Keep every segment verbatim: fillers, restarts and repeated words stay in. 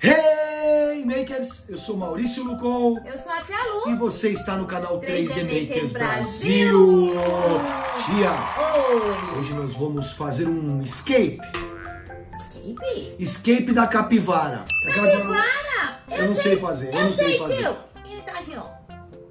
Hey Makers, eu sou Maurício Lucon. Eu sou a Tia Lu. E você está no canal três D, três D Makers, Makers Brasil. Brasil. Tia, Oi. hoje nós vamos fazer um escape. Escape? Escape da capivara. Aquela que- Capivara? Eu não sei fazer, eu Eu não sei sei, fazer. tio. Ele tá aqui, ó.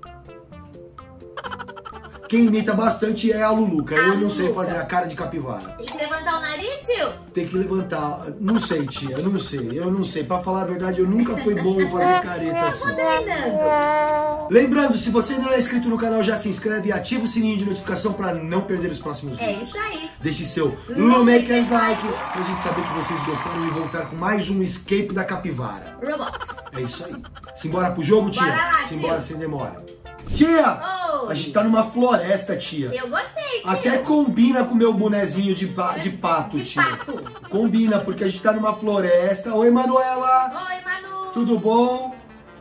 Quem imita bastante é a Luluca. A Eu não sei Luluca. fazer a cara de capivara. Tem que levantar o nariz, tio. Tem que levantar. Não sei, tia, eu não sei. Eu não sei. Pra falar a verdade, eu nunca fui bom em fazer careta assim. Vou treinando. Lembrando, se você ainda não é inscrito no canal, já se inscreve e ativa o sininho de notificação pra não perder os próximos É vídeos. isso aí. Deixe seu Lumakers Lumakers like pra gente saber que vocês gostaram e voltar com mais um escape da capivara. Robots. É isso aí. Simbora pro jogo, tia? Bora lá, Simbora tio. sem demora. Tia! Oi. A gente tá numa floresta, tia. Eu gostei, tio. Até combina com o meu bonezinho de, pa- de pato, De tia. pato. Combina, porque a gente tá numa floresta. Oi, Manuela! Oi, Manu. Tudo bom?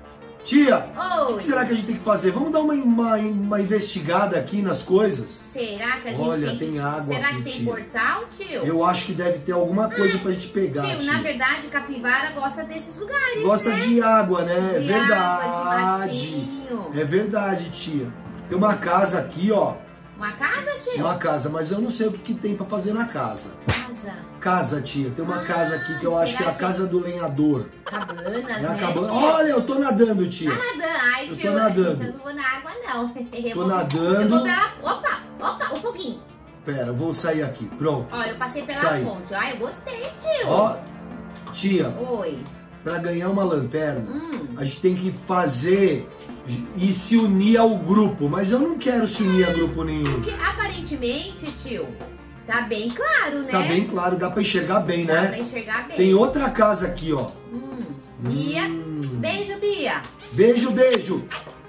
Tia, o Oi. que será que a gente tem que fazer? Vamos dar uma, uma, uma investigada aqui nas coisas? Será que a gente Olha, tem... tem água Será aqui, que tem tio. portal, tio? Eu acho que deve ter alguma coisa pra gente pegar, Tio, tia. na verdade, capivara gosta desses lugares, Gosta né? de água, né? É De verdade. água, de matinho. É verdade, tia. Tem uma casa aqui, ó. Uma casa, tio? Uma casa, mas eu não sei o que, que tem pra fazer na casa. Casa. Casa, tia. Tem uma Ah, casa aqui que eu acho que é a será que- casa do lenhador. Cabanas, É a né, cabana. tio? Olha, eu tô nadando, tia. Tá nadando. Ai, Eu tio, tô nadando. eu não vou na água, não. Eu Tô vou- nadando. Eu vou pela... Opa, opa, o foguinho. Pera, eu vou sair aqui. Pronto. Ó, eu passei pela Sai. ponte. Ai, eu gostei, tio. Ó, tia, Oi. pra ganhar uma lanterna, Hum. a gente tem que fazer e se unir ao grupo. Mas eu não quero se unir a grupo nenhum. Porque aparentemente, tio, tá bem claro, né? Tá bem claro, dá pra enxergar bem, Dá pra né? enxergar bem. Tem outra casa aqui, ó. Hum. Bia, Hum. beijo, Bia. Beijo, beijo.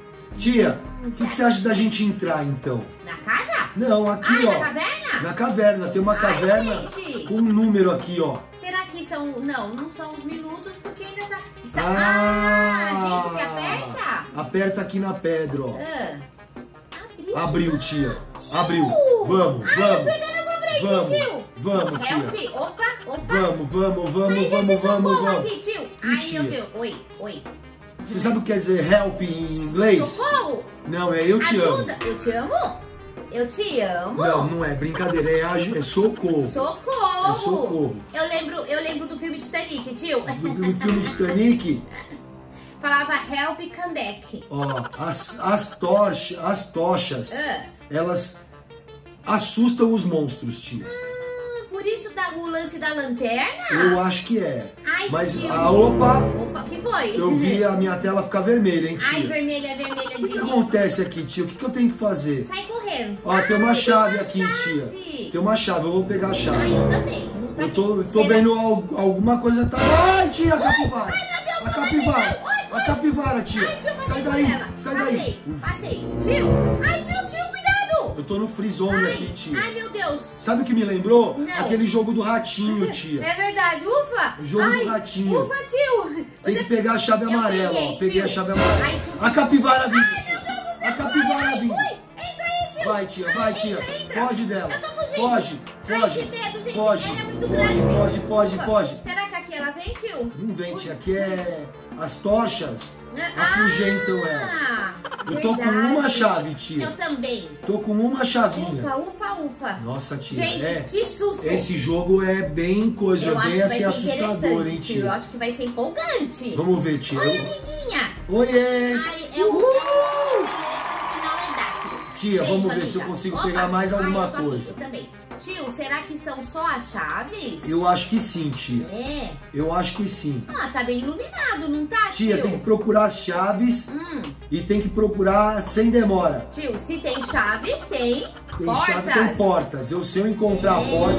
Tia, o que, que você acha da gente entrar, então? Na casa? Não, aqui, Ai, ó. na caverna? Na caverna. Tem uma Ai, caverna gente. com um número aqui, ó. Será que são... Não, não são os minutos, porque ainda tá... Está... Ah, Ah, gente, que aperta. Aperta aqui na pedra, ó. Ah. Abriu. Abriu, tia. Tio. Abriu. Vamos, Ai, vamos. eu peguei na sua frente, Vamos, tio. vamos, tia. Help. Opa, opa. Vamos, vamos, vamos, Ai, vamos, esse vamos, socorro vamos. aqui, tio. Ai, tia. meu Deus. Oi, oi. Você sabe o que quer dizer help em inglês? Socorro. Não, é eu te Ajuda. amo. Eu te amo? Eu te amo? Não, não é brincadeira, é, aju- é socorro. Socorro. É socorro. Eu lembro, eu lembro do filme Titanic, tio. No filme Titanic, Falava help come back. ó, as, as, torch, as tochas, Ah, elas assustam os monstros, tia. por isso dá o lance da lanterna? Eu acho que é. Ai, Mas, tio. a opa, Opa, que foi? eu vi a minha tela ficar vermelha, hein, Ai, tia? vermelha, vermelha O que, que de... acontece aqui, tio? O que, que eu tenho que fazer? Sai correndo. Ó, tem uma Ai, chave uma aqui, chave. tia. Tem uma chave, eu vou pegar a Ai, chave. eu também. Pra Eu tô, quê? eu tô Será- vendo al- alguma coisa tá. Ai, tia, a capivara! Ai, meu Deus, A não capivara! vai pegar. Oi, A capivara, tia! Ai, tio, Sai passei daí! por ela. Sai Passei, daí! passei. Tio! Ai, tio, tio, cuidado! Eu tô no free zone Ai, aqui, tia. ai, meu Deus. Sabe o que me lembrou? Não. Aquele jogo do ratinho, tia. É verdade, ufa! O jogo ai, do ratinho. Ufa, tio! Tem Você- que pegar a chave Eu amarela, peguei, ó. Peguei tio. a chave amarela. Ai, tio. A capivara vindo! Ai, meu Deus do céu! A capivara Ai, vindo! ui, entra aí, tio! Vai, tia, Ai, vai, entra, tia. entra. Foge dela. Eu tô fugindo. Foge, Ai, foge. que medo, gente. Foge, Ela é muito foge, grande. foge, foge, Ufa. foge. Será que aqui ela vem, tio? Não vem, tia. Aqui é as tochas. Ah, Afugentam ela. Eu tô com verdade. uma chave, tia. Eu também. Tô com uma chavinha. Ufa, ufa, ufa. Nossa, tia. Gente, é. que susto. Esse jogo é bem coisa, Eu acho bem que vai assim ser assustador, interessante, hein, tio. Eu tia? acho que vai ser empolgante. Vamos ver, tia. Oi, amiguinha. Oiê! Ai, é o... Uhul! É o... final é dá. Tia, Beijo, vamos ver se eu amiga. consigo Opa. pegar mais Ai, alguma eu tô aqui, coisa. eu também. Tio, será que são só as chaves? Eu acho que sim, tia. É. Eu acho que sim. Ah, tá bem iluminado, não tá, Tia, tio? tem que procurar as chaves Hum, e tem que procurar sem demora. tio, se tem chaves, tem, Tem portas. chave, tem portas. Eu, se eu encontrar a porta...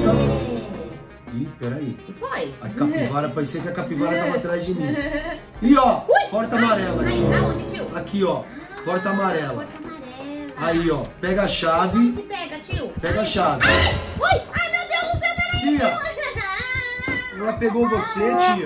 É. Ih, peraí. O que foi? A capivara, parecia que a capivara tava atrás de mim. E ó, Ui, porta ai, amarela, ai, tia. aonde, tio? Aqui, ó, porta amarela. Porta amarela. Aí, ó, pega a Como chave, que pega, tio? pega a Ai, chave. ai, ui, ai, meu Deus do céu, peraí. Tia, ela pegou você, tia.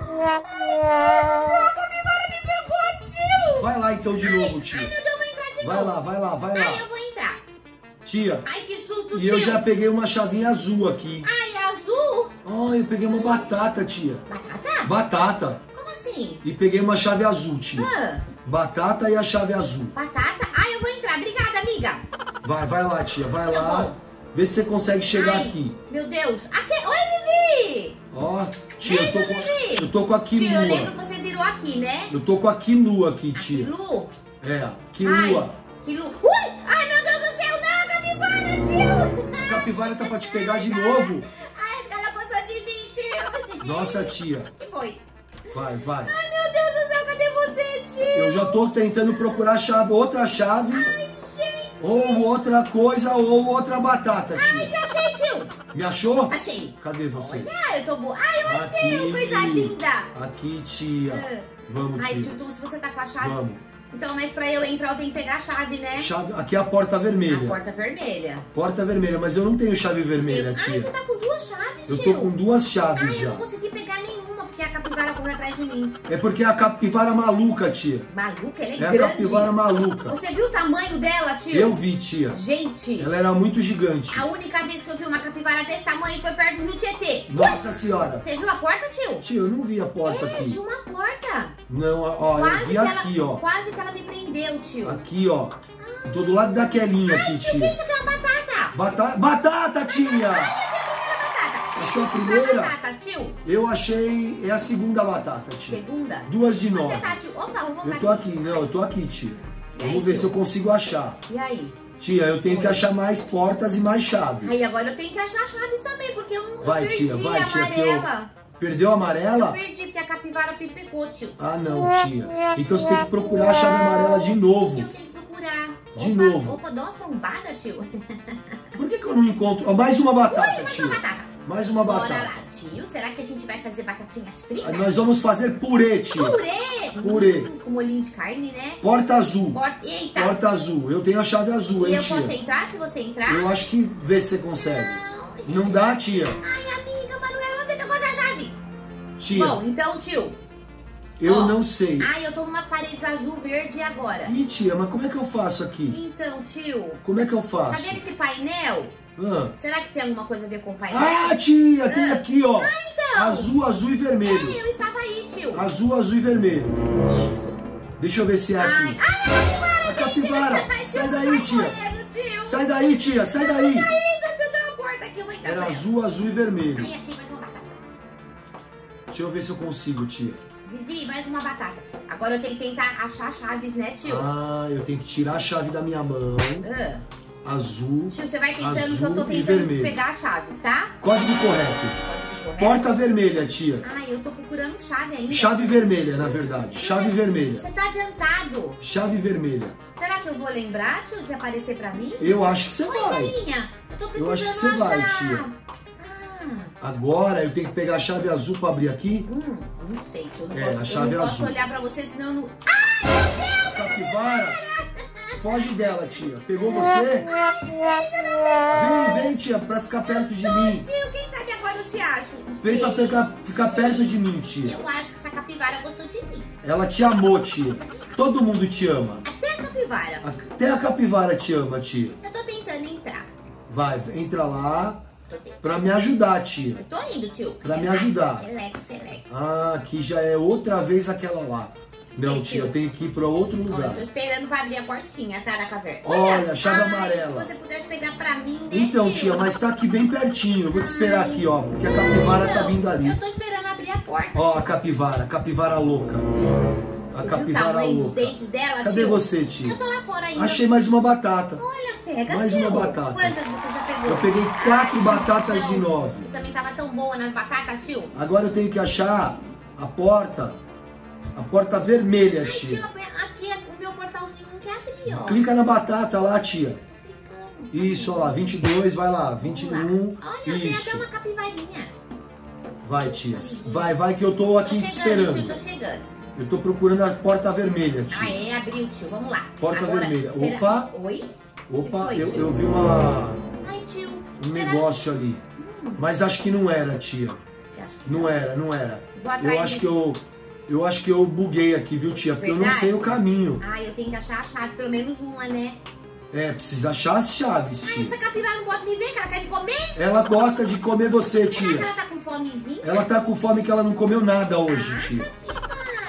A capivara me pegou, tio. Vai lá então de novo, Ai, tia. meu Deus, eu vou entrar de Vai novo. lá, vai lá, vai Ai, eu lá. vou entrar. Tia, Ai, que susto, e tio. eu já peguei uma chavinha azul aqui. Ai, azul. Oh, eu peguei uma batata, tia. Batata? Batata. Como assim? mim. E peguei uma chave azul, tia. Ah, Batata e a chave azul. batata? Ah, eu vou entrar. Obrigada, amiga. Vai, vai lá, tia, vai Eu lá. vou. Vê se você consegue chegar Ai, aqui. Meu Deus. Aqui... Oi, Vivi. Ó, tia, eu tô Beijo, com, Vivi. eu tô com a Tio, eu lembro quilua. que você virou aqui, né? Eu tô com a quilua aqui, tia. Quilu? É, quilua. Quilu. Ui! Ai, meu Deus do céu, não, capivara, tio! A capivara tá pra te pegar de novo. Ai, acho que ela passou de mim, tio. Nossa, tia. O que foi? Vai, vai. Ai, meu Deus do céu, cadê você, tio? Eu já tô tentando procurar chave, outra chave. Ai, gente. Ou outra coisa, ou outra batata, Ai, tia. te achei, tio. Me achou? Achei. Cadê você? Olha, eu tô boa. Ai, eu achei, Aqui. coisa linda. Aqui, tia. Ah. Vamos, Ai, tia. tio, então, se você tá com a chave... Vamos. Então, mas pra eu entrar, eu tenho que pegar a chave, né? Chave, aqui é a porta vermelha. A porta vermelha. Porta vermelha, mas eu não tenho chave vermelha, Eu... Ai, você tia. tá com duas chaves, Eu tio. tô com duas chaves Ai, eu já. não consegui pegar nenhuma, porque a capivara correu atrás de mim. É porque é a capivara maluca, tia. Maluca, ela é, É a grande. capivara maluca. Você viu o tamanho dela, tio? Eu vi, tia. Gente, Ela era muito gigante. a única vez que eu vi uma capivara desse tamanho foi perto do Rio Tietê. Nossa senhora. Você viu a porta, tio? Tio, eu não vi a porta É, aqui. tinha uma porta. Não, ó, Quase eu vi que aqui, ela, ó. Quase que ela me prendeu, tio. Aqui, ó. Eu tô do lado daquelinha aqui, Tio, que tia. isso aqui é uma batata? Batata, batata, tia! Achei a primeira batata. Achou a Tem primeira? batatas, tio? Eu achei, é a segunda batata, tia. Segunda? Duas de Onde nove. você tá, tio? Opa, vamos Eu voltar tô aqui, não, eu tô aqui, tia. E aí, Vamos ver tio? se eu consigo achar. E aí? Tia, eu tenho que Oi. achar mais portas e mais chaves. Aí agora eu tenho que achar chaves também, porque eu não Vai, eu perdi tia, vai, a tia, que eu- amarela. Perdeu a Eu amarela? perdi, porque a capivara me pegou, tio. Ah, não, tia. Então você tem que procurar a chave amarela de novo. Eu tenho que procurar. De opa, novo. Opa, dá umas trombadas, tio. Por que, que eu não encontro? Ó, mais uma batata, Ui, mais tia. uma batata. Mais uma Bora batata. lá, tio. Será que a gente vai fazer batatinhas fritas? Nós vamos fazer purê, tia. Purê! Purê. Hum, com molhinho de carne, né? Porta azul. Porta... Eita! Porta azul. Eu tenho a chave azul, E hein, eu posso tia? entrar se você entrar? Eu acho que vê se você consegue. Não. Não dá, tia. Ai, amiga, Manuela, onde você pegou essa chave? Tia, Bom, então, tio. eu ó. não sei. Ai, eu tô numas paredes azul, verde agora. Ih, tia, mas como é que eu faço aqui? Então, tio, Como é que eu tá faço? vendo esse painel? Ah, Será que tem alguma coisa a ver com o painel? ah tia, tem Ah. aqui, ó. então. Azul, azul e vermelho. Ai, eu estava aí, tio. Azul, azul e vermelho. Isso. Deixa eu ver se é Ai, aqui. ai, a capivara, A capivara. gente. Ai, Sai tio, daí, tia. correndo, tio. Sai daí, tia, sai daí. Saindo, tio, tem uma porta aqui, eu vou entrar Era nela. azul, azul e vermelho. Ai, achei mais uma batata. Deixa eu ver se eu consigo, tia. Vivi, mais uma batata. Agora eu tenho que tentar achar chaves, né, tio? Ah, eu tenho que tirar a chave da minha mão. Ah. Azul. Tio, você vai tentando que eu Azul tô e tentando vermelho. pegar as chaves, tá? Código correto. Pode correto? Porta vermelha, tia. Ai, eu tô procurando chave ainda. Chave vermelha, na verdade. Chave Você- vermelha. Você tá adiantado. Chave vermelha. Será que eu vou lembrar, tio, de aparecer pra mim? Eu acho que você Oi, vai. velhinha. Eu tô Eu precisando acho que você achar. vai, tia. Ah, Agora eu tenho que pegar a chave azul pra abrir aqui. hum, não sei, tio. Eu não É, posso, a eu chave não posso azul. olhar pra você, senão eu não... Capivara. Foge dela, tia. Pegou você? Vem, vem, tia, pra ficar perto de mim. Tio, quem sabe agora eu te acho? Vem pra Sei. pegar, ficar perto de mim, tia. Eu acho que essa capivara gostou de mim. Ela te amou, tia. Todo mundo te ama. Até a capivara. Até a capivara te ama, tia. Eu tô tentando entrar. Vai, entra lá Tô tentando. pra me ajudar, tia. Eu tô indo, tio. Pra me ajudar. Relax, relax. Ah, aqui já é outra vez aquela lá. Não, Ei, tia, tio. eu tenho que ir pra outro Ó, eu lugar. tô esperando pra abrir a portinha, tá, da caverna. Olha, chave ai, amarela. Se você pudesse pegar pra mim, né, Então, tio? tia, mas tá aqui bem pertinho. Eu vou te esperar Ai. aqui, ó. Porque a capivara tá Não, vindo ali. Eu tô esperando abrir a porta, Ó, tio. a capivara, a capivara louca. A Você viu o capivara tamanho dos louca. dentes dela, Cadê tio? você, Eu tia? tô lá fora ainda. Achei mais uma batata. Olha, pega, Mais tio. uma batata. Quantas você já pegou? Eu peguei quatro Ai, batatas não. de nove. Eu também tava tão boa nas batatas, tio. Agora eu tenho que achar a porta. A porta vermelha, Ai, tio, tia. aqui é o meu portalzinho não quer abrir, ó. Clica na batata lá, tia. Clicando. Isso, ó lá, vinte e dois, vai lá, vinte e um. Olha, tem até Isso. uma capivarinha. Vai, tia. Vai, vai que eu tô Tô aqui te chegando, tio, esperando. tô chegando. Eu tô procurando a porta vermelha, Ah, tia. é, abriu, tio. Vamos lá. Porta Agora, vermelha. será- Opa. Oi? Opa, que foi, eu, tio? eu vi uma, Ai, tio. um será- negócio ali. Hum, Mas acho que não era, tia. você acha que Não era, não era. Vou atrás Eu acho de- que eu. Eu acho que eu buguei aqui, viu, tia? Porque eu não Verdade? sei o caminho. Ai, eu tenho que achar a chave, pelo menos uma, né? É, precisa achar as chaves, Ai, tia. essa capivara não pode me ver, que ela quer me comer? Ela gosta de comer você, Será que tia. ela tá com fomezinha? Ela tá com fome que ela não comeu nada hoje, Ah, tia. capivara.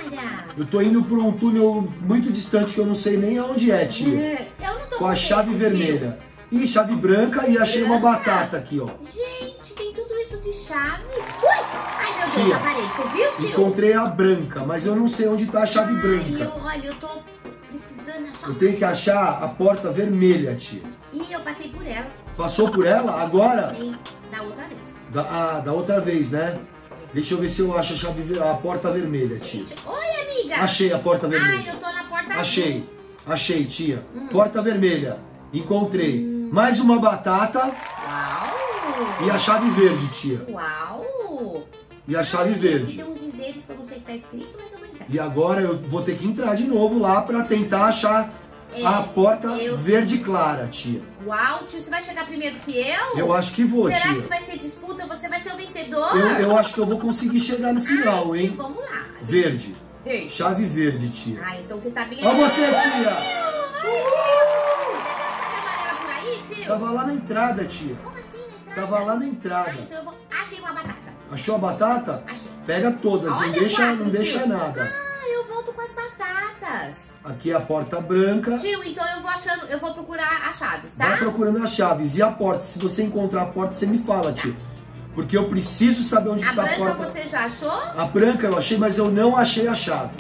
Eu tô indo pra um túnel muito distante que eu não sei nem aonde é, tia. Eu não tô Com a chave tio. vermelha. Ih, chave branca e achei uma Branca? batata aqui, ó. Gente, tem tudo isso de chave. Ui! Ai, meu Deus, Tia, a parede. Você viu, tio? Encontrei a branca, mas eu não sei onde tá a chave Ai, branca. eu, olha, eu tô precisando achar Eu uma tenho que chave. achar a porta vermelha, tia. Ih, eu passei por ela. Passou por ela? Agora? Sim, da outra vez. Da, ah, da outra vez, né? Deixa eu ver se eu acho a, chave, ver- a porta vermelha, tia. Gente, oi, amiga. Achei a porta Ai, vermelha. eu tô na porta Achei, azul. achei, tia. Hum. Porta vermelha. Encontrei. Mais uma batata Uau! e a chave verde, tia. Uau! E a chave Ai, aqui verde. tem uns dizeres que eu não sei o que tá escrito, mas eu vou entrar. E agora eu vou ter que entrar de novo lá pra tentar achar É, a porta eu- verde clara, tia. Uau, tio, você vai chegar primeiro que eu? Eu acho que vou, Será tia. que vai ser disputa? Você vai ser o vencedor? Eu, eu acho que eu vou conseguir chegar no final, Ai, hein? tio, vamos lá. Verde. Verde. Chave verde, tia. Ah, então você tá bem... Ó você, tia! Ai, tio! Você viu a chave amarela por aí, tio? Tava lá na entrada, tia. Como assim, na entrada? Tava lá na Ah, entrada. então eu vou... Achei uma batata. Achou a batata? Achei. Pega todas, não Olha, deixa, quatro, não deixa tio. nada. Ah, eu volto com as batatas. Aqui é a porta branca. Tio, então eu vou achando... Eu vou procurar as chaves, tá? Vai procurando as chaves. E a porta? Se você encontrar a porta, você me fala, tia. Porque eu preciso saber onde A está a branca porta. você já achou? A branca eu achei, mas eu não achei a chave.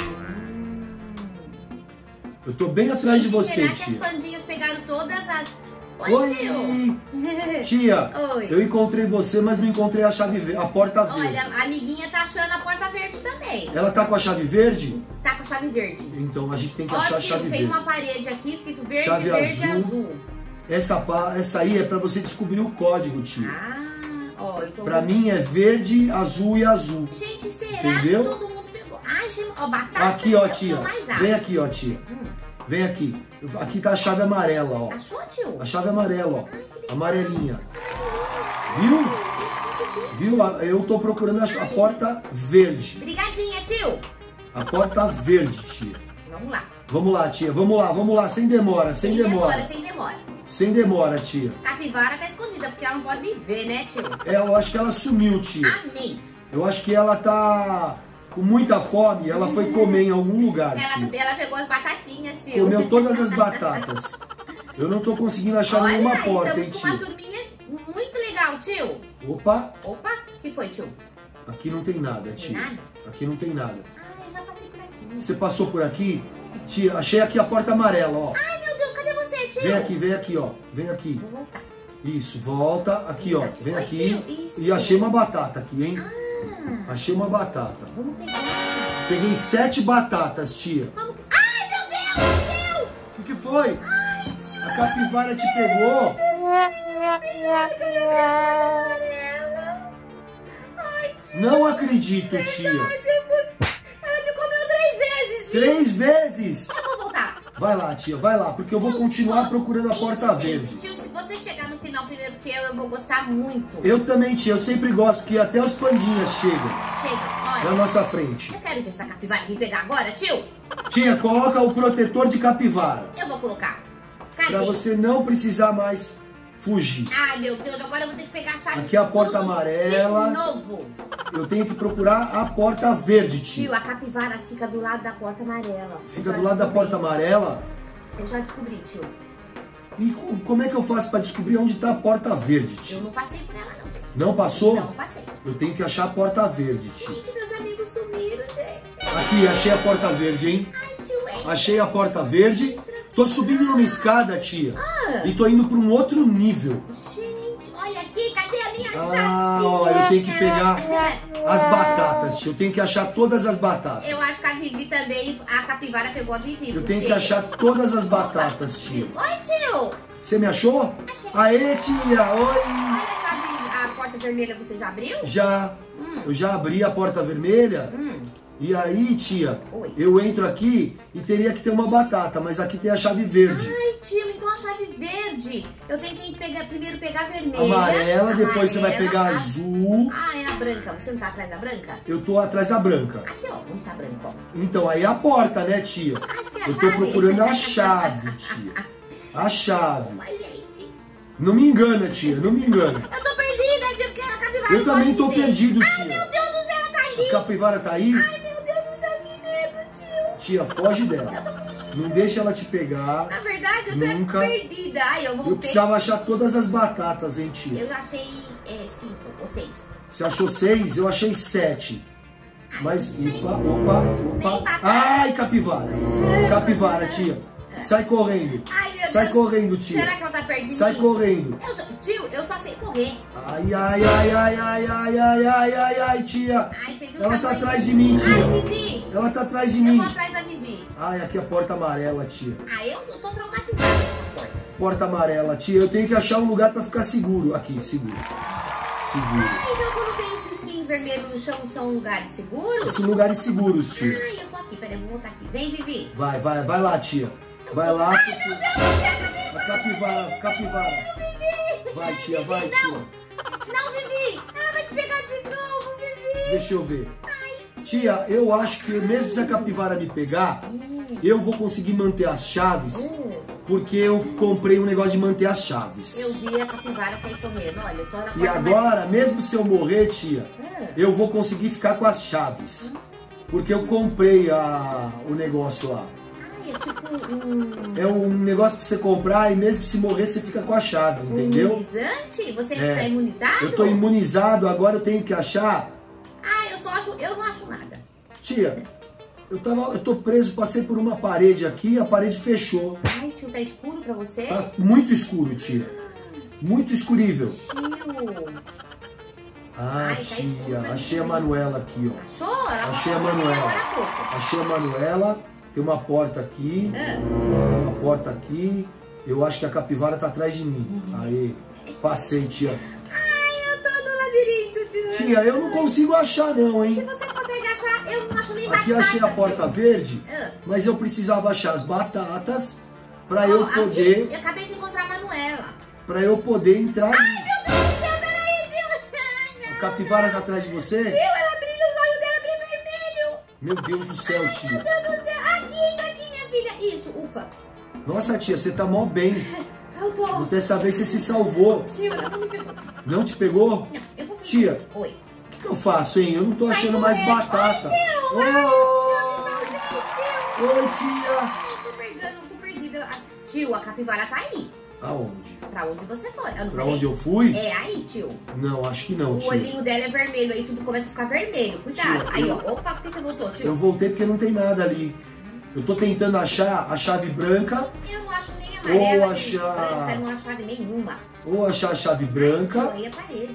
Eu tô bem atrás de Gente, você, será que tia. as pandinhas pegaram todas as... Oi, Oi! tio. Tia, Oi. eu encontrei você, mas não encontrei a chave verde, a porta verde. Olha, a amiguinha tá achando a porta verde também. Ela tá com a chave verde? Tá com a chave verde. Então a gente tem que Ó, achar a tio, chave tem verde. uma parede aqui escrito verde, Chave verde e azul. azul. Essa, pa- essa aí é pra você descobrir o código, tia. Ah, ó, eu tô... Pra mim é verde, azul e azul. Gente, será Entendeu? que todo mundo pegou? Ai, achei... Ó, batata Aqui, ó, é o que tia. eu mais acho. Vem aqui, ó, tia. Hum, Vem aqui. Aqui tá a chave amarela, ó. achou, tio? A chave amarela, ó. Ai, que delícia. Amarelinha. Viu? Viu? A- Eu tô procurando a, a porta verde. Brigadinha, tio. A porta verde, tia. Vamos lá. Vamos lá, tia. Vamos lá, vamos lá. Sem demora, sem, demora. Sem demora. Sem demora, tia. Capivara tá escondida, porque ela não pode me ver, né, tio? É, eu acho que ela sumiu, tia. Amém. Eu acho que ela tá com muita fome. Ela foi comer em algum lugar, Ela, tia. ela pegou as batatinhas, tio. Comeu todas as batatas. Eu não tô conseguindo achar Olha, nenhuma porta, estamos hein, com uma tio. turminha muito legal, tio. Opa, Opa, o que foi, tio? aqui não tem nada, Tem tia. nada? Aqui não tem nada. Ah, eu já passei por aqui. Você passou por aqui? Tia, achei aqui a porta amarela, ó. Ai, meu Deus, cadê você, tio? Vem aqui, vem aqui, ó. Vem aqui. Vou voltar. Isso, volta. Aqui, ó. Vem Oi, aqui. tio, isso. E achei uma batata aqui, hein? Ah, Achei uma batata. vamos pegar. Peguei sete batatas, tia. Vamos... Ai, meu Deus do céu! O que, que foi? Ai, tio. A capivara te pegou? Amarela. Ai, tio. Não acredito, tia. Ela me comeu três vezes, tio. Três vezes? Eu vou voltar. Vai lá, tia, vai lá, porque eu vou continuar procurando a porta verde. Tio, se você chegar no final primeiro que eu, eu vou gostar muito. Eu também, tia, eu sempre gosto, porque até os pandinhas chegam Chega, na olha. nossa frente. Eu quero ver essa capivara me pegar agora, tio. Tia, coloca o protetor de capivara, Eu vou colocar. Cadê? pra você não precisar mais fugir. Ai, meu Deus, agora eu vou ter que pegar a chave. Aqui é a porta tudo amarela. De novo. Eu tenho que procurar a porta verde, Tio, tia. a capivara fica do lado da porta amarela. Eu Fica já do lado da descobri. porta amarela. Eu já descobri, tio. E co- como é que eu faço pra descobrir onde tá a porta verde, Eu tia? não passei por ela, não. Não passou? Não passei. Eu tenho que achar a porta verde, tia. Gente, meus amigos sumiram, gente. Aqui, achei a porta verde, hein? Ai, tio, entra. Achei a porta verde. Tô subindo numa escada, tia. Ah. E tô indo pra um outro nível. Gente, olha aqui, cadê a minha chave? Ah, ó, eu tenho que pegar as batatas, tia. Eu tenho que achar todas as batatas. Eu acho que a Vivi também, a capivara pegou a Vivi. Eu tenho porque- que achar todas as batatas, tia. Oi, tio. Você me achou? Achei. Aê, tia! Oi! Olha a chave, a porta vermelha você já abriu? Já, Hum. eu já abri a porta vermelha. Hum. E aí, tia, Oi. eu entro aqui e teria que ter uma batata, mas aqui tem a chave verde. Ai, tio, então a chave verde. Eu tenho que pegar, primeiro pegar a vermelha. Amarela, depois você vai amarela, pegar a- azul. Ah, é a branca. Você não tá atrás da branca? Eu tô atrás da branca. Aqui, ó. Onde tá a branca, ó? Então, aí é a porta, né, tia? Ah, você quer a Eu tô chave? procurando a chave, tia. A chave. Ai, gente. Não me engana, tia, não me engana. Eu tô perdida, tio, porque a capivara Eu não também pode tô me ver. perdido, Ai, tia. meu Deus do céu, ela tá ali. A capivara tá aí? Ai, meu Deus do céu, que medo, Tia, foge dela. Não deixa ela te pegar. Na verdade, eu tô Nunca. perdida. Ai, eu voltei. Eu precisava achar todas as batatas, hein, tia? Eu já achei é, cinco ou seis. Você achou seis? Eu achei sete. Mas, opa, opa, opa. batata. Ai, capivara. Capivara, tia. Sai correndo. Ai, meu Sai Deus. correndo, tia. Será que ela tá perto de Sai mim? correndo. Eu só- tio, eu só sei correr. Ai, ai, ai, ai, ai, ai, ai, ai, ai, ai, tia. Ai, você viu o Ela tá tamanho? atrás de mim, tia. Ai, Vivi. Ela tá atrás de Eu mim. vou atrás da Vivi. Ai, aqui é a porta amarela, tia. Ah, eu, eu tô traumatizada com essa porta. Porta amarela, tia. Eu tenho que achar um lugar pra ficar seguro. Aqui, seguro. Seguro. Ah, então quando tem os risquinhos vermelhos no chão, são lugares seguros? São lugares seguros, tia. Ai, eu tô aqui. Peraí, eu vou voltar aqui. Vem, Vivi. Vai, vai, vai lá, tia. Vai lá. Ai, porque- meu Deus do céu, A capivara, capivara. Vivi. Vai, tia, vai, Vivi, tia. não. Não, Vivi. Ela vai te pegar de novo, Vivi. Deixa eu ver. Tia, eu acho que mesmo se a capivara me pegar, Hum, eu vou conseguir manter as chaves, hum. porque eu comprei um negócio de manter as chaves. Eu vi a capivara sair correndo. Olha, eu tô na porta. E agora, mesmo se eu morrer, tia, mais- eu vou conseguir ficar com as chaves. Porque eu comprei a, o negócio lá. Ai, é tipo um... É um negócio pra você comprar e mesmo se morrer você fica com a chave, um entendeu? imunizante? Você É. tá imunizado? Eu tô imunizado, agora eu tenho que achar. Ah, eu só acho... Eu não acho nada. Tia, eu, tava, eu tô preso, passei por uma parede aqui, a parede fechou. Ai, tio, tá escuro pra você? Tá muito escuro, tia. Muito escurível. Tio... Ah, Ai, tá escuro tia, pra achei a mim. Manuela aqui, ó. Achou? Ela Achei a falou pra mim Manuela. agora há pouco. Achei a Manuela, tem uma porta aqui, Ah, uma porta aqui. Eu acho que a capivara tá atrás de mim. Aí, passei, tia. Ai, eu tô no labirinto, tio. Tia, eu não consigo achar não, Se hein? você consegue achar, eu não acho nem Aqui batata, achei a porta tio. verde, Ah. mas eu precisava achar as batatas pra Ó, eu aqui, poder, eu acabei de encontrar a Manuela. para eu poder entrar. Ai, meu Deus do céu, peraí, tio. Ai, A não. capivara tá atrás de você? Tio, ela brilha, os olhos dela brilham vermelho. Meu Deus do céu, Meu tia. Deus do céu. Aqui, tá aqui, minha filha. Isso, ufa. Nossa, tia, você tá mó bem. Eu tô... Dessa vez você se salvou. Tio, ela não me pegou. Não te pegou? Não, eu vou sair. Tia. Oi. O que, que eu faço, hein? Eu não tô Sai achando mais correndo. batata. Oi, tio. Ai, eu me salvei, tio. Oi, tia. Ai, eu tô perdendo, eu tô perdida. Ah, tio, a capivara tá aí. Aonde? Pra onde você foi? Eu não Pra falei? onde eu fui? É aí, tio. Não, acho que não, O tia. olhinho dela é vermelho, aí tudo começa a ficar vermelho. Cuidado. Tio, Aí, eu- ó. Opa, por que você voltou, tio? Eu voltei porque não tem nada ali. Eu tô tentando achar a chave branca, Eu não acho nem amarela, Ou nem achar- branca, eu não acho chave nenhuma. ou achar a chave Tio, branca, aí é parede.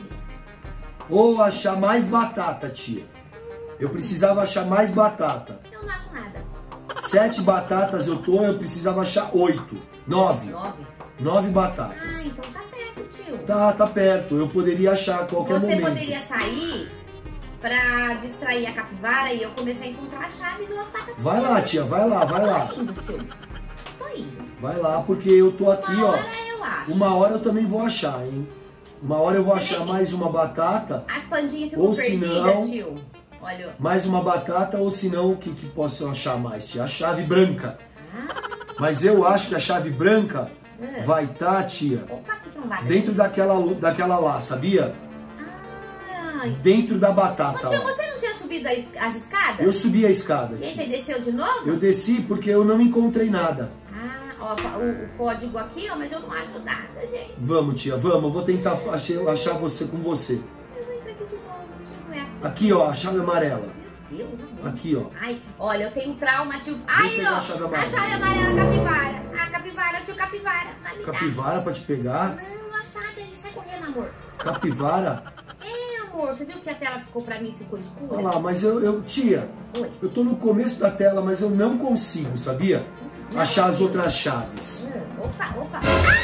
ou achar mais batata, tia. Eu precisava achar mais batata. Eu não acho nada. Sete batatas eu tô, eu precisava achar oito. Nove. Nove. Nove Ah, batatas. então tá perto, tio. Tá, tá perto. Eu poderia achar a qualquer Você momento. poderia sair pra distrair a capivara e eu começar a encontrar as chaves ou as batatas. Vai lá, tia, vai lá, vai lá. Tô indo, tio. Tô indo. Vai lá, porque eu tô aqui, Uma ó. hora eu acho. Uma hora eu também vou achar, hein? Uma hora eu vou achar mais uma batata, As pandinhas ficam Ou se perdidas, não- tio. Olha. mais uma batata, ou se não, o que, que posso achar mais, tia? A chave branca. Ah, Mas eu acho que a chave branca ah. vai estar, tia, Opa, que trombada. dentro daquela, lu- daquela lá, sabia? Ah, Dentro da Ô, batata tio, lá. você não tinha subido a es- as escadas? Eu subi a escada, E aí tia. você desceu de novo? Eu desci porque eu não encontrei nada. Ah, ó, o, o código aqui, ó, mas eu não acho nada, gente. Vamos, tia, vamos. Eu vou tentar achar, achar você com você. Eu vou entrar aqui de novo, tio, não é aqui. Aqui, ó, a chave amarela. Meu Deus, amor. Aqui, ó. Ai, olha, eu tenho trauma, tio. Ai, pegar ó, a chave a amarela. chave amarela, capivara. A capivara, tio, capivara. Vai me Capivara pra te pegar. dar. Não, a chave aí, sai correndo, amor. Capivara. É, amor, você viu que a tela ficou pra mim, ficou escura? Olha lá, mas eu, eu, tia, Oi. eu tô no começo da tela, mas eu não consigo, sabia? Não. Achar as outras chaves. Hum, Opa, opa.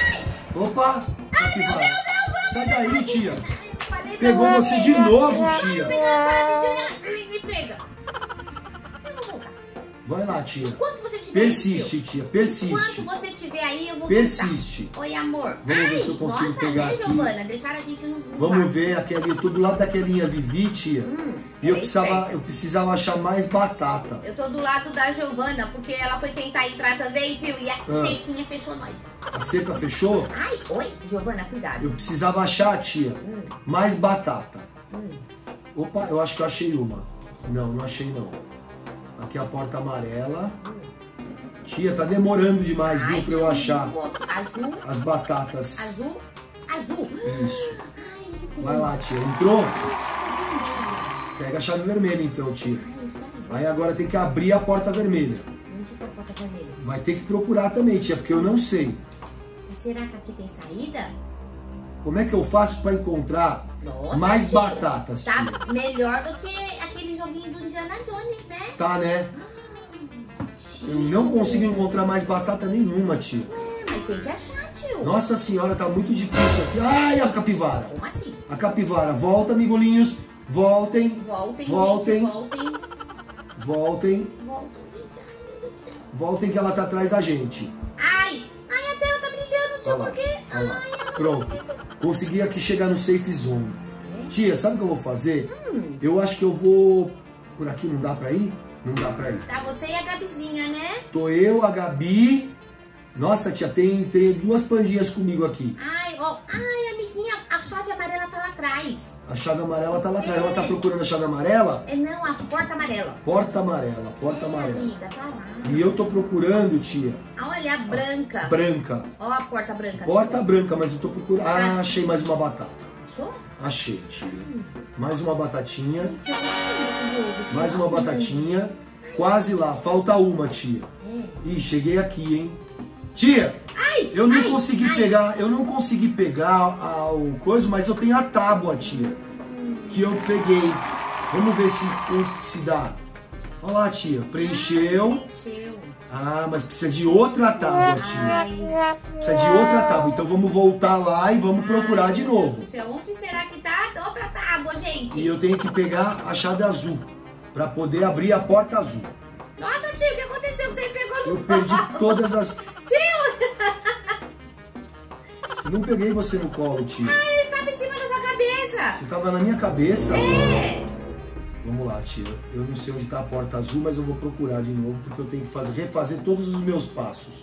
Opa, capivara. Sai daí, tia. Ai, eu falei pra Pegou você de novo, Ai, tia. pega a chave, tio. Ai, me pega. Eu vou voltar. Vai lá, tia. Enquanto você tiver aí, Persiste, tio. tia, persiste. Enquanto você estiver aí, eu vou Persiste. voltar. Oi, amor. Vamos ver Ai, se eu consigo nossa, pegar né, aqui. Giovana? Deixaram a gente no no Vamos quarto. ver aquele, tô do lado daquelinha Vivi, tia. Hum, E eu é precisava, esperto. eu precisava achar mais batata. Eu tô do lado da Giovana, porque ela foi tentar entrar também, tio, e a Ah. cerquinha fechou nós. A cerca fechou? Ai, oi, Giovana, cuidado. Eu precisava achar, tia, Hum, mais batata. hum. Opa, eu acho que eu achei uma. Não, não achei não. Aqui a porta amarela. Tia, tá demorando demais, viu, pra eu achar azul, as batatas. Azul, azul. Isso. Vai lá, tia. Entrou? Pega a chave vermelha, então, tia. Aí agora tem que abrir a porta vermelha. Onde tá a porta vermelha? Vai ter que procurar também, tia, porque eu não sei. Mas será que aqui tem saída? Como é que eu faço pra encontrar Nossa, mais tia, batatas, tá tia? melhor do que aquele joguinho do Indiana Jones, né? Tá, né? Tio. Eu não consigo encontrar mais batata nenhuma, tia. Ué, mas tem que achar, tio. Nossa senhora, tá muito difícil aqui. Ai, a capivara. Como assim? A capivara. Volta, amigolinhos. Voltem. Voltem, Voltem. gente, voltem. Voltem. Voltem, gente. Ai, meu Deus do céu. Voltem que ela tá atrás da gente. Ai, ai, a tela tá brilhando, tio, Olha lá, por quê? olha lá. Ai, eu não Pronto. acredito. Consegui aqui chegar no safe zone. É? Tia, sabe o que eu vou fazer? Hum. Eu acho que eu vou... Por aqui não dá pra ir? Não dá pra ir. Tá você e a Gabizinha, né? Tô eu, a Gabi... Nossa, tia, tem, tem duas pandinhas comigo aqui. Ai, ó, ai, amiguinha, a chave amarela tá lá atrás. A chave amarela tá lá atrás. É. Ela tá procurando a chave amarela? É não, a porta amarela. Porta amarela, porta É, amarela. amiga, tá lá. E eu tô procurando, tia, Olha a branca. branca. Ó a porta branca. Porta tio. branca, mas eu tô procurando... Ah, achei mais uma batata. Achou? Achei, tia. Mais uma batatinha. Tio, olha esse jogo, tio. Mais uma batatinha. Quase lá. Falta uma, tia. É. Ih, cheguei aqui, hein? Tia, Ai, eu não ai, consegui ai. pegar, eu não consegui pegar a- o coisa, mas eu tenho a tábua, tia, que eu peguei. Vamos ver se, se dá. Olha lá, tia, preencheu. Preencheu. Ah, mas precisa de outra tábua, tia. Ai. Precisa de outra tábua. Então vamos voltar lá e vamos procurar Ai, de meu Deus novo. do céu, onde será que tá a outra tábua, gente? E eu tenho que pegar a chave azul para poder abrir a porta azul. Nossa, tio, o que aconteceu? Você pegou no Eu perdi colo? todas as... Tio! Não peguei você no colo, tia. Ai, eu estava em cima da sua cabeça. Você tava na minha cabeça. É. Vamos lá, tia. Eu não sei onde tá a porta azul, mas eu vou procurar de novo, porque eu tenho que fazer, refazer todos os meus passos.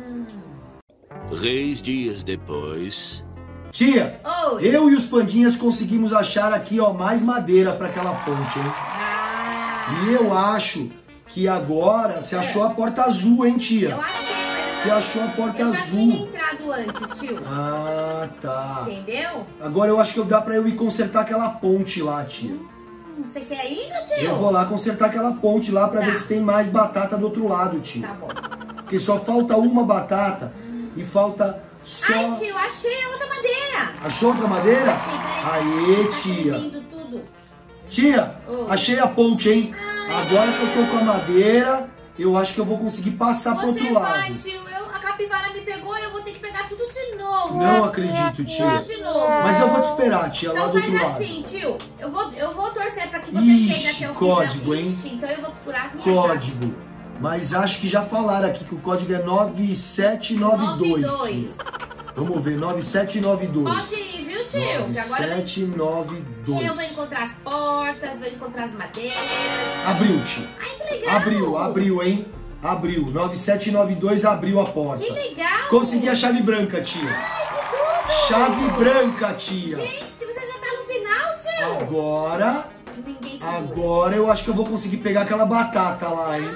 Três dias depois... Tia, Oi. eu e os pandinhas conseguimos achar aqui, ó, mais madeira para aquela ponte, hein? Ah, E eu acho que agora você achou a porta azul, hein, tia? eu achei, mas Você eu, achou a porta eu já azul. tinha entrado antes, tio. Ah, tá. Entendeu? Agora eu acho que dá pra eu ir consertar aquela ponte lá, tia. Hum, Você quer ir, meu tio? Eu vou lá consertar aquela ponte lá pra Tá. ver se tem mais batata do outro lado, tia. Tá bom. Porque só falta uma batata e falta só... Ai, tio, achei a outra madeira. Achou outra madeira? Achei, peraí. Aê, Tá tia. tremendo tudo. Tia, Oi. achei a ponte, hein? Ai. Agora que eu tô com a madeira, eu acho que eu vou conseguir passar pro outro Você lado. vai, tio. Eu, a capivara me pegou e eu vou ter que pegar tudo de novo. Não acredito, tia. Tudo de novo. Mas eu vou te esperar, tia, lá Então do faz outro lado. assim, tio. Eu vou, eu vou torcer pra que você Ixi, chegue até o código, final. hein? Ixi, então eu vou procurar as minhas chaves. Código. Mas acho que já falaram aqui que o código é nove sete nove dois. nove dois. Vamos ver, nove sete nove dois. Pode ir, viu, tio? Que nove agora eu sete nove vou, eu vou dois. encontrar as portas, vou encontrar as madeiras. Abriu, tia. Ai, que legal. Abriu, abriu, hein? Abriu. nove sete nove dois abriu a porta. Que legal. Consegui a chave branca, tia. Ai, que tudo. Chave branca, tia. Gente, você já tá no final, tio. Agora, Ninguém segura. agora eu acho que eu vou conseguir pegar aquela batata lá, hein?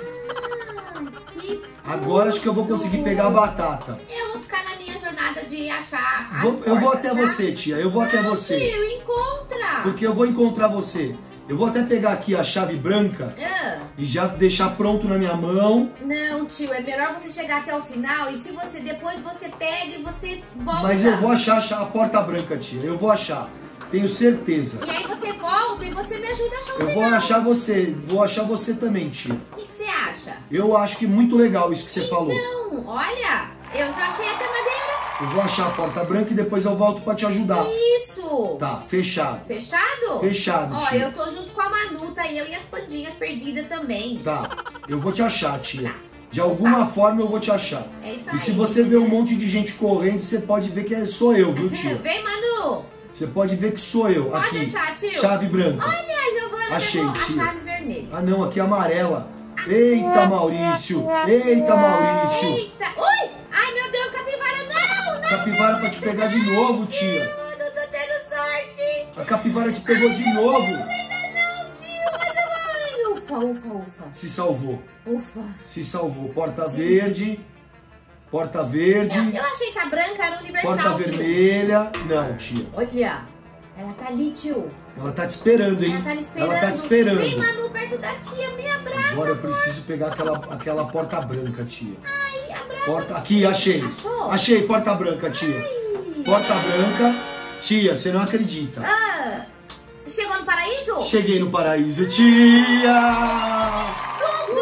Ai, que Agora acho que eu vou conseguir tudo. pegar a batata. Eu vou ficar na minha jornada de achar as Vou- eu vou portas, até tá? você, tia. Eu vou até você. Tio, encontra. Porque eu vou encontrar você. Eu vou até pegar aqui a chave branca Ah, e já deixar pronto na minha mão. não, tio, é melhor você chegar até o final e se você depois você pega e você volta. Mas eu vou achar a cha- a porta branca, tia. Eu vou achar. Tenho certeza. E aí você volta e você me ajuda a achar o Eu final. vou achar você. Vou achar você também, tia. O que, que você acha? Eu acho que muito legal isso que você falou. Então, olha, eu já achei até madeira. Eu vou achar a porta branca e depois eu volto pra te ajudar. Isso. Tá, fechado. Fechado? Fechado, Ó, tia. eu tô junto com a Manu, tá eu e as pandinhas perdidas também. Tá, eu vou te achar, tia. De alguma forma eu vou te achar. É isso E aí. se você vê um monte de gente correndo, você pode ver que é- sou eu, viu, tia? Vem, Manu. Você pode ver que sou eu. Pode Aqui, deixar, tio. chave branca. Olha, a Giovana Achei, pegou a tio. chave vermelha. Ah não, aqui é amarela. Eita, Maurício. Eita, Maurício. Eita. Ui! Ai, meu Deus, capivara, não! Não, Capivara pra te pegar de novo, tia. eu não tô tendo sorte. A capivara te pegou de novo. Ainda não, tio, mas eu... Ai, não Ufa, ufa, ufa. Se salvou. Ufa. Se salvou. Porta Gente. verde. Porta verde. Eu, eu achei que a branca era universal, Porta tio. vermelha. Não, tia. Olha, ela tá ali, tio. Ela tá te esperando, hein? Ela tá me esperando. Ela tá te esperando. Vem, Manu, perto da tia, me abraça. Agora eu preciso pegar aquela, aquela porta branca, tia. Ai, abraça. Porta... Aqui, achei. Achou? Achei, porta branca, tia. Ai. Porta branca. Tia, você não acredita. Ah, chegou no paraíso? Cheguei no paraíso, tia! Tudo,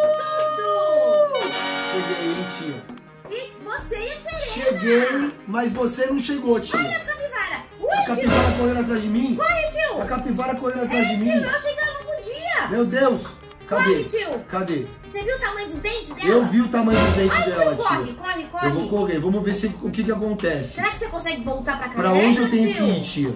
tudo. Cheguei, hein, tia. E você e a Serena. Cheguei, mas você não chegou, tia. Olha a capivara. Ui, A tio. capivara correndo atrás de mim. Corre, tio. A capivara correndo atrás É, de tio, mim. eu achei que ela não podia. Meu Deus. Cadê? Corre, tio. Cadê? Você viu o tamanho dos dentes dela? Eu vi o tamanho dos dentes Ai, dela, tio, corre, tia. corre, corre. Eu vou correr. Vamos ver se, o que que acontece. Será que você consegue voltar pra Pra caverna, onde eu tenho que tio? ir, tia?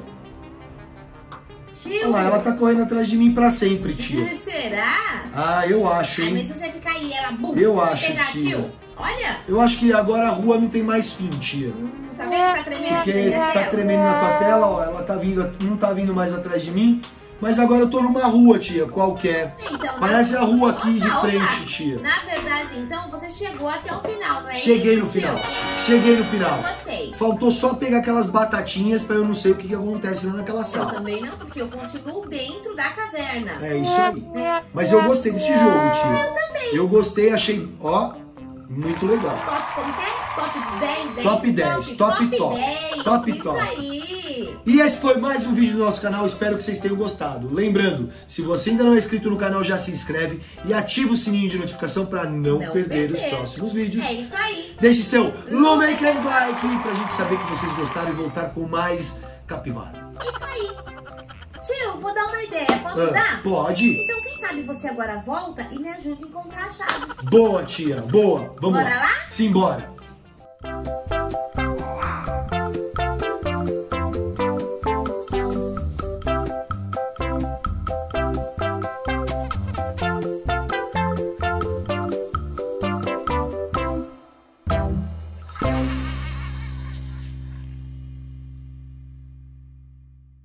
Tio. Olha lá, ela tá correndo atrás de mim pra sempre, tia. Será? Ah, eu acho, Ai, mas hein? se você ficar aí, ela bum, Eu vai acho, pegar, tia. tio. Olha. Eu acho que agora a rua não tem mais fim, tia. Hum, tá vendo que tá tremendo? Porque aqui na tá tela? tremendo na tua tela, ó. Ela tá vindo, não tá vindo mais atrás de mim. Mas agora eu tô numa rua, tia, qualquer. Então, Parece na- a rua aqui de Opa, frente, opa. tia. Na verdade, então, você chegou até o final, não é Cheguei isso, no final. tio? Cheguei no final. Eu gostei. Faltou só pegar aquelas batatinhas pra eu não sei o que, que acontece lá naquela Eu sala. também não, porque eu continuo dentro da caverna. É isso aí. Mas eu gostei desse jogo, tia. Eu também. Eu gostei, achei, ó, muito legal. Top, como que é? Top dez, dez. Top dez, top, top. dez. Top, isso top. aí. E esse foi mais um vídeo do nosso canal, espero que vocês tenham gostado. Lembrando, se você ainda não é inscrito no canal, já se inscreve e ativa o sininho de notificação para não, Não perder, os perder. próximos vídeos. É isso aí. Deixe seu Lumakers Like pra gente saber que vocês gostaram e voltar com mais capivara. Isso aí. Tio, vou dar uma ideia. Posso Ah, dar? pode? Então, quem sabe você agora volta e me ajude a encontrar as chaves. Boa, tia, boa. Vamos Bora lá? Simbora.